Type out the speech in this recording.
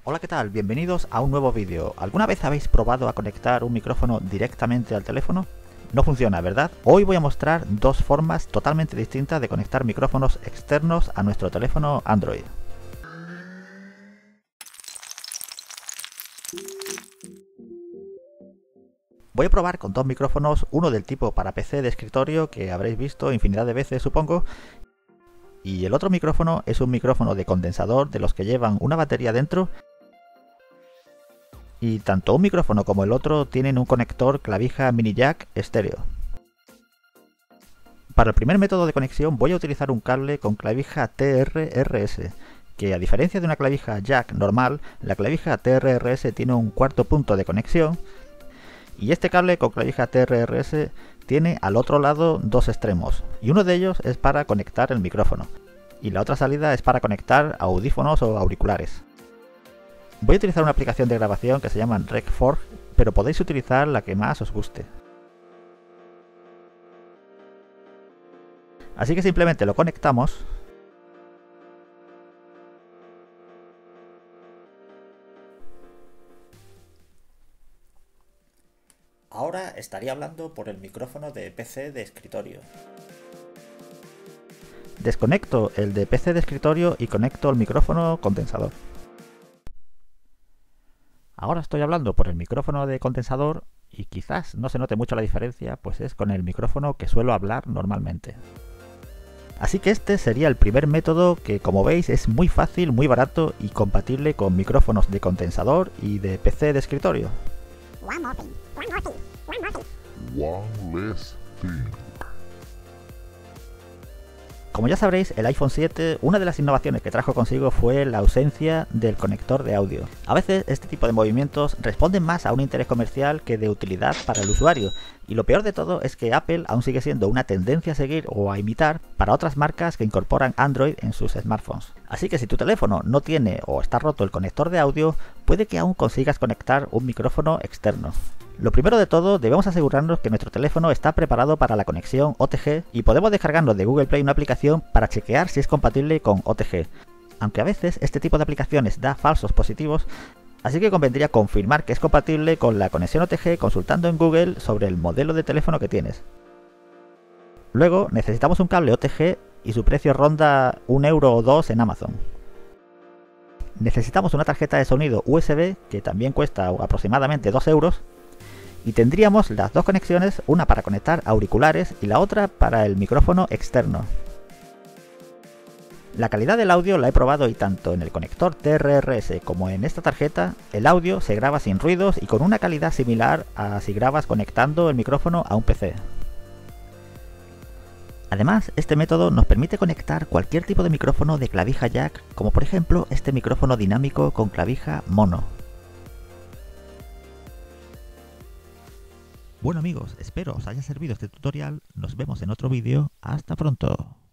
Hola, ¿qué tal? Bienvenidos a un nuevo vídeo. ¿Alguna vez habéis probado a conectar un micrófono directamente al teléfono? No funciona, ¿verdad? Hoy voy a mostrar dos formas totalmente distintas de conectar micrófonos externos a nuestro teléfono Android. Voy a probar con dos micrófonos, uno del tipo para PC de escritorio que habréis visto infinidad de veces supongo, y el otro micrófono es un micrófono de condensador de los que llevan una batería dentro. Y tanto un micrófono como el otro tienen un conector clavija mini jack estéreo. Para el primer método de conexión voy a utilizar un cable con clavija TRRS, que a diferencia de una clavija jack normal, la clavija TRRS tiene un cuarto punto de conexión, y este cable con clavija TRRS tiene al otro lado dos extremos, y uno de ellos es para conectar el micrófono, y la otra salida es para conectar audífonos o auriculares. Voy a utilizar una aplicación de grabación que se llama Rec4, pero podéis utilizar la que más os guste. Así que simplemente lo conectamos. Ahora estaría hablando por el micrófono de PC de escritorio. Desconecto el de PC de escritorio y conecto el micrófono condensador. Ahora estoy hablando por el micrófono de condensador y quizás no se note mucho la diferencia, pues es con el micrófono que suelo hablar normalmente. Así que este sería el primer método que, como veis, es muy fácil, muy barato y compatible con micrófonos de condensador y de PC de escritorio. One less thing. Como ya sabréis, el iPhone 7, una de las innovaciones que trajo consigo fue la ausencia del conector de audio. A veces este tipo de movimientos responden más a un interés comercial que de utilidad para el usuario, y lo peor de todo es que Apple aún sigue siendo una tendencia a seguir o a imitar para otras marcas que incorporan Android en sus smartphones. Así que si tu teléfono no tiene o está roto el conector de audio, puede que aún consigas conectar un micrófono externo. Lo primero de todo, debemos asegurarnos que nuestro teléfono está preparado para la conexión OTG y podemos descargarnos de Google Play una aplicación para chequear si es compatible con OTG. Aunque a veces este tipo de aplicaciones da falsos positivos, así que convendría confirmar que es compatible con la conexión OTG consultando en Google sobre el modelo de teléfono que tienes. Luego necesitamos un cable OTG y su precio ronda 1 euro o 2 en Amazon. Necesitamos una tarjeta de sonido USB que también cuesta aproximadamente 2 euros. Y tendríamos las dos conexiones, una para conectar auriculares y la otra para el micrófono externo. La calidad del audio la he probado y tanto en el conector TRRS como en esta tarjeta, el audio se graba sin ruidos y con una calidad similar a si grabas conectando el micrófono a un PC. Además, este método nos permite conectar cualquier tipo de micrófono de clavija jack, como por ejemplo este micrófono dinámico con clavija mono. Bueno amigos, espero os haya servido este tutorial, nos vemos en otro vídeo, hasta pronto.